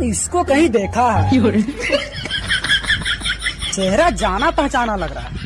इसको कहीं देखा है, चेहरा जाना पहचाना लग रहा है।